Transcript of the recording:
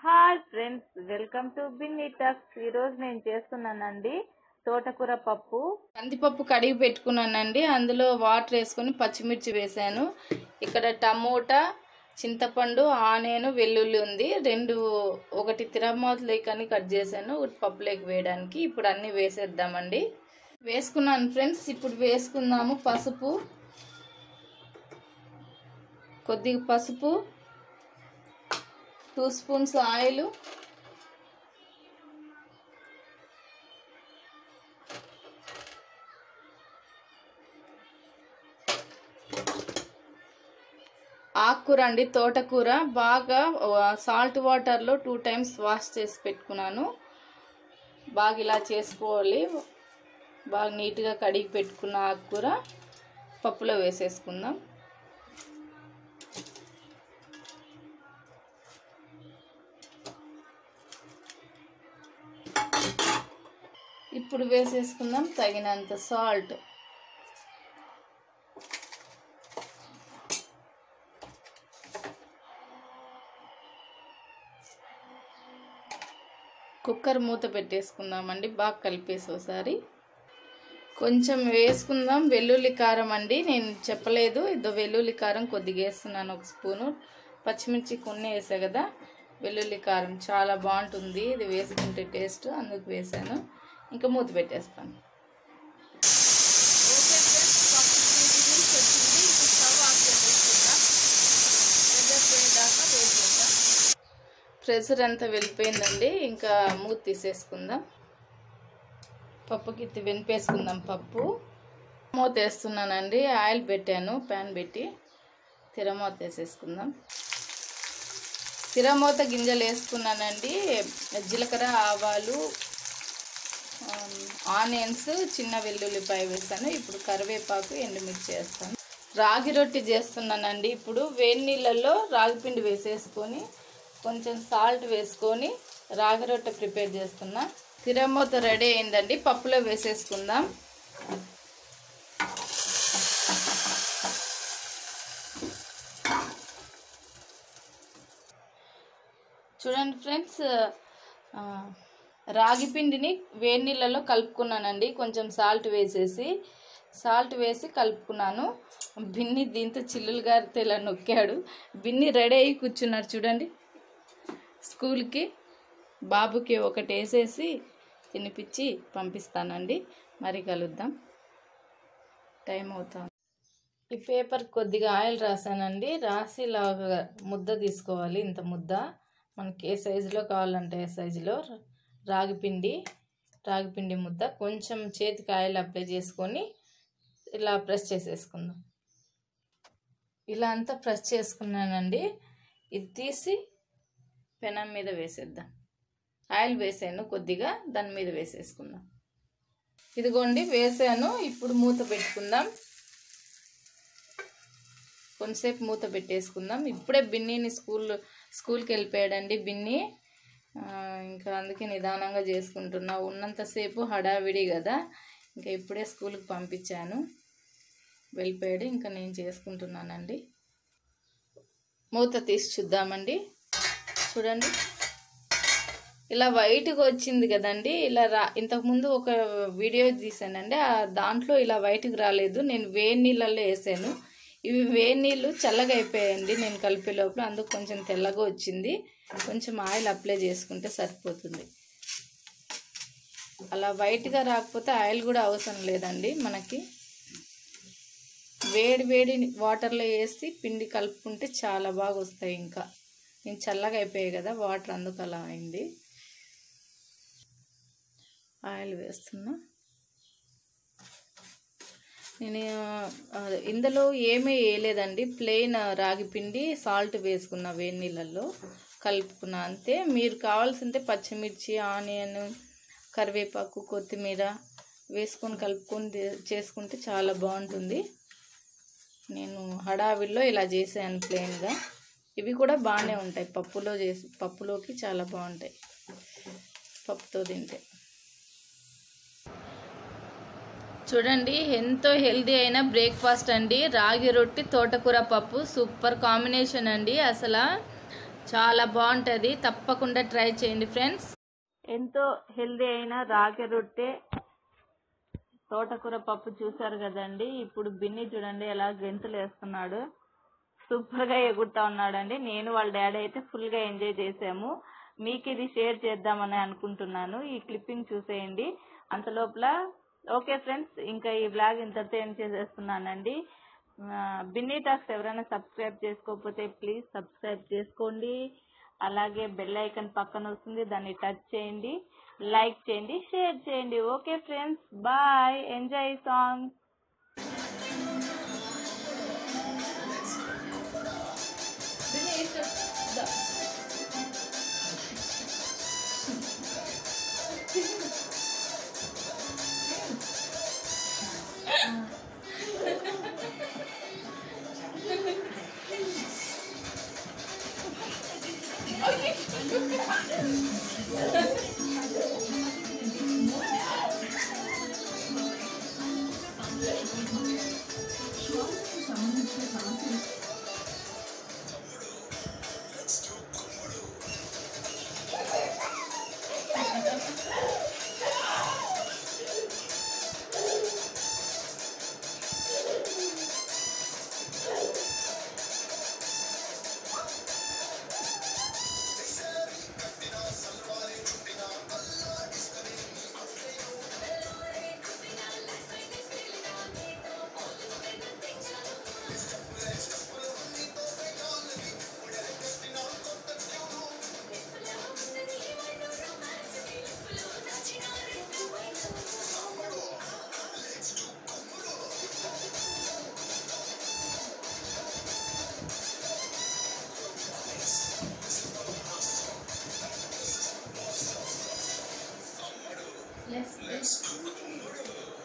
Hi friends, welcome to Binny talks. ఈరోజు నేను చేస్తున్నానండి తోటకూర పప్పు. కందిపప్పు కడిగి పెట్టుకున్నానండి. అందులో వాటర్ వేసుకొని పచ్చిమిర్చి వేసాను. ఇక్కడ టమోటా, చింతపండు, ఆనియన్, వెల్లుల్లి ఉంది. ఒకటి తిరమోతలేకని కట్ చేశాను పప్పులోకి వేయడానికి. ఇప్పుడు అన్నీ వేసేద్దామండి. వేసుకున్నాను ఫ్రెండ్స్. ఇప్పుడు వేసుకుందాము పసుపు, కొద్దిగా పసుపు, 2 స్పూన్స్ ఆయిల్, ఆకుకూర అండి, తోటకూర బాగా సాల్ట్ వాటర్లో 2 టైమ్స్ వాష్ చేసి పెట్టుకున్నాను. బాగా ఇలా చేసుకోవాలి. బాగా నీట్గా కడిగి పెట్టుకున్న ఆకుకూర పప్పులో వేసేసుకుందాం. ఇప్పుడు వేసేసుకుందాం తగినంత సాల్ట్. కుక్కర్ మూత పెట్టేసుకుందామండి. బాగా కలిపేసి ఒకసారి కొంచెం వేసుకుందాం వెల్లుల్లి కారం అండి. నేను చెప్పలేదు, ఇదో వెల్లుల్లి కారం కొద్దిగా వేస్తున్నాను, 1 స్పూను. పచ్చిమిర్చి కొన్ని వేసా కదా, వెల్లుల్లి కారం చాలా బాగుంటుంది ఇది వేసుకుంటే టేస్ట్, అందుకు వేసాను. ఇంకా మూత పెట్టేస్తాను. ప్రెషర్ అంతా వెళ్ళిపోయిందండి. ఇంకా మూత తీసేసుకుందాం. పప్పుకి వెనిపేసుకుందాం. పప్పు మూత వేస్తున్నానండి. ఆయిల్ పెట్టాను, ప్యాన్ పెట్టి తిరమూత వేసేసుకుందాం. తిరమూత గింజలు వేసుకున్నానండి. జీలకర్ర, ఆవాలు, ఆనియన్స్, చిన్న వెల్లుల్లిపాయ వేసాను. ఇప్పుడు కరివేపాకు, ఎండుమిర్చి వేస్తాను. రాగి రొట్టి చేస్తున్నానండి. ఇప్పుడు వేడి నీళ్ళల్లో రాగి పిండి వేసేసుకొని కొంచెం సాల్ట్ వేసుకొని రాగి రొట్టె ప్రిపేర్ చేస్తున్నా. తిరమూత రెడీ అయిందండి. పప్పులో వేసేసుకుందాం. చూడండి ఫ్రెండ్స్, రాగి పిండిని వేడి నీళ్ళలో కలుపుకున్నానండి. కొంచెం సాల్ట్ వేసి కలుపుకున్నాను. బిన్ని దీంతో చిల్లులు గారితో ఇలా నొక్కాడు. బిన్ని రెడీ అయ్యి కూర్చున్నాడు చూడండి. స్కూల్కి బాబుకి ఒకటి వేసేసి తినిపించి పంపిస్తానండి. మరి కలుద్దాం, టైం అవుతాం. ఈ పేపర్ కొద్దిగా ఆయిల్ రాసానండి. రాసి ఇలా ముద్ద తీసుకోవాలి. ఇంత ముద్ద మనకి ఏ సైజులో కావాలంటే ఏ సైజులో రాగి పిండి ముద్ద. కొంచెం చేతికి ఆయిల్ అప్లై చేసుకొని ఇలా ప్రెస్ చేసేసుకుందాం. ఇలా అంతా ప్రెస్ చేసుకున్నానండి. ఇది తీసి పెనం మీద వేసేద్దాం. ఆయిల్ వేసాను కొద్దిగా, దాని మీద వేసేసుకుందాం. ఇదిగోండి వేసాను. ఇప్పుడు మూత పెట్టుకుందాం. కొంతసేపు మూత పెట్టేసుకుందాం. ఇప్పుడే బిన్నీని స్కూల్కి వెళ్ళిపోయాడండి బిన్నీ. ఇంకా అందుకే నిదానంగా చేసుకుంటున్నా. ఉన్నంతసేపు హడావిడి కదా, ఇంకా ఇప్పుడే స్కూల్కి పంపించాను, వెళ్ళిపోయాడు. ఇంకా నేను చేసుకుంటున్నానండి. మూత తీసి చూద్దామండి. చూడండి ఇలా వైట్గా వచ్చింది కదండి. ఇలా ఇంతకుముందు ఒక వీడియో తీసానండి, దాంట్లో ఇలా వైట్గా రాలేదు. నేను వేడి నీళ్ళల్లో వేసాను. ఇవి వేడి నీళ్ళు చల్లగా అయిపోయాయండి నేను కలిపే లోపల, అందుకు కొంచెం తెల్లగా వచ్చింది. కొంచెం ఆయిల్ అప్లై చేసుకుంటే సరిపోతుంది. అలా వైట్గా రాకపోతే ఆయిల్ కూడా అవసరం లేదండి మనకి. వేడి వాటర్లో వేసి పిండి కలుపుకుంటే చాలా బాగా వస్తాయి. ఇంకా నేను చల్లగా అయిపోయాయి కదా వాటర్, అందుకు అలా అయింది. ఆయిల్ వేస్తున్నా. నేను ఇందులో ఏమీ వేయలేదండి, ప్లెయిన్ రాగి పిండి సాల్ట్ వేసుకున్న వేడి నీళ్ళల్లో కలుపుకున్నా అంతే. మీరు కావాల్సింటే పచ్చిమిర్చి, ఆనియన్, కరివేపాకు, కొత్తిమీర వేసుకొని కలుపుకొని చేసుకుంటే చాలా బాగుంటుంది. నేను హడావిడిలో ఇలా చేసాను ప్లెయిన్గా. ఇవి కూడా బాగానే ఉంటాయి, పప్పులోకి చాలా బాగుంటాయి పప్పుతో తింటే. చూడండి ఎంతో హెల్దీ అయిన బ్రేక్ఫాస్ట్ అండి. రాగి రొట్టి, తోటకూర పప్పు సూపర్ కాంబినేషన్ అండి. అసలు చాలా బాగుంటుంది, తప్పకుండా ట్రై చేయండి ఫ్రెండ్స్. ఎంతో హెల్దీ అయిన రాగి రొట్టె తోటకూర పప్పు చూసారు కదండి. ఇప్పుడు బిన్ని చూడండి ఎలా గెంతులు వేస్తున్నాడు, సూపర్గా ఎగురుతా ఉన్నాడండి. నేను వాళ్ళ డాడీ అయితే ఫుల్గా ఎంజాయ్ చేసాము. మీకు ఇది షేర్ చేద్దామని అనుకుంటున్నాను. ఈ క్లిప్పింగ్ చూసేయండి. అంతలోపల ఓకే ఫ్రెండ్స్, ఇంకా ఈ బ్లాగ్ ఇంతటితో ఎండ్ చేసేస్తున్నానండి. బిన్నీ టాక్స్ ఎవరైనా సబ్స్క్రైబ్ చేసుకోకపోతే ప్లీజ్ సబ్స్క్రైబ్ చేసుకోండి. అలాగే బెల్ ఐకాన్ పక్కన వస్తుంది, దాన్ని టచ్ చేయండి, లైక్ చేయండి, షేర్ చేయండి. Okay friends, bye, enjoy song. Let's